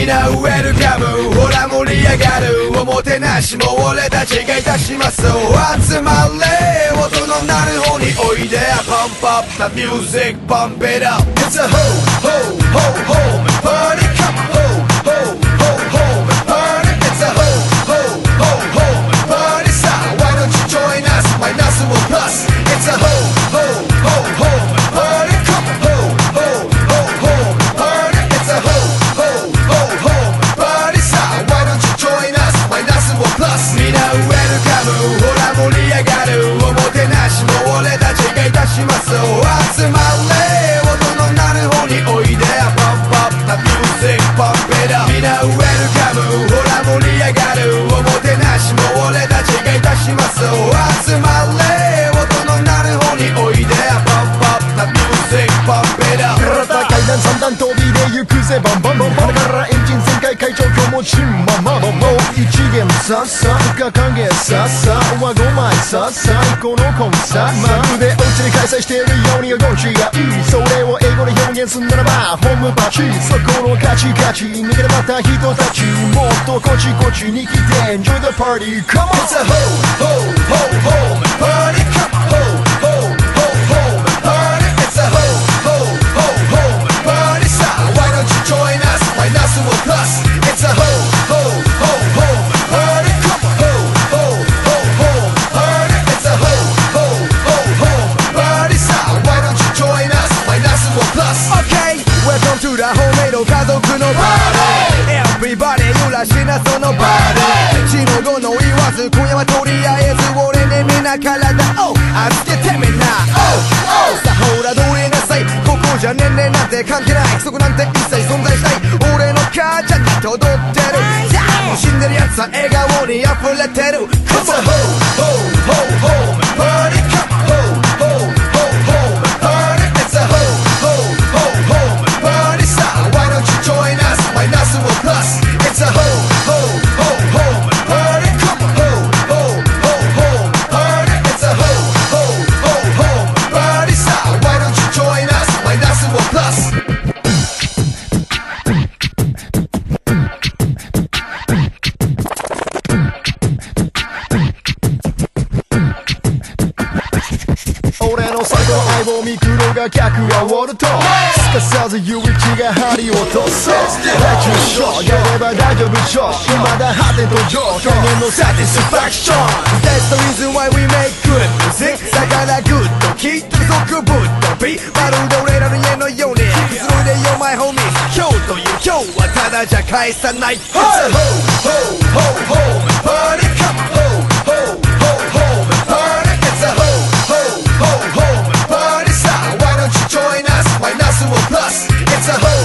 なウェルカム、ほら盛り上がるおもてなしも俺たちがいたします。集まれ音の鳴る方においで、パンプアップ the music pump it up。 It's a ho ho ho home party, come ho ho ho home party。 It's a ho ho ho home party さあ why don't you join us マイナスもプラス。 It's a ho ho ho home party, come ho ho ho home party。 It's a ho ho ho home party さあ why don't you join us マイナスもプラス。みんなウェルカム、ほら盛り上がるおもてなしも俺たちがいたします。集まれ音の鳴る方においで、パンプアップ the music pump it up。 みんなウェルカム、ほら盛り上がるおもてなしも俺たちがいたします。集まれ音の鳴る方においで、パンプアップ the music pump it up。 体階段三段飛びで行くぜバンバンバンバンからエンジン全開会長今日もチンママもう一元さっさが影さっさは5枚さっさこのコンサートまるでお家で開催しているように動きがいい。それを英語で表現するならばホームパチ、そこのカチカチ逃げればった人たちもっとこちこちに来て Enjoy the party come on。 It's a ho ho ho home party, come ho ho ho home party。 It's a ho ho ho home party さあ why don't you join us マイナスもプラス。 It's a ho ho ho home party, come ho ho ho home party。 It's a ho ho ho home party さあ why don't you join us マイナスもプラス。 OK welcome to the homemade 家族のパーティー Everybody 揺らしなそのパーティー。死の後の言わず今夜はとりあえず俺にみんな体を預けてみんな。さあほらどれなさい、ここじゃ年齢なんて関係ない、約束なんて一切存在しない。俺の母ちゃんが踊ってる、さあもう死んでるやつは笑顔に溢れてる。 It's a ho ho ho home party, come ho ho ho home party。 It's a ho ho ho home party さあ why don't you join us マイナスもプラス。 It's a ho ho ho home party, come ho ho ho home party。 It's a ho ho ho home party さあ why don't you join us マイナスもプラス。 俺の最後の相棒ミクロが客がおるとすかさずユイチが針を落とす。大中小やれば大丈夫ショー、未だ果て途上表現のサティスファクション。 That's the reason why we make good music。 だからグッと聴いて続ぶっとびまるで俺らの家のようにくつろいでよ my homie。 今日という今日はただじゃ返さない。 It's a ho ho ho home party, come ho ho ho home party。 It's a ho ho ho home party さあ why don't you join us マイナスもプラス。 It's a ho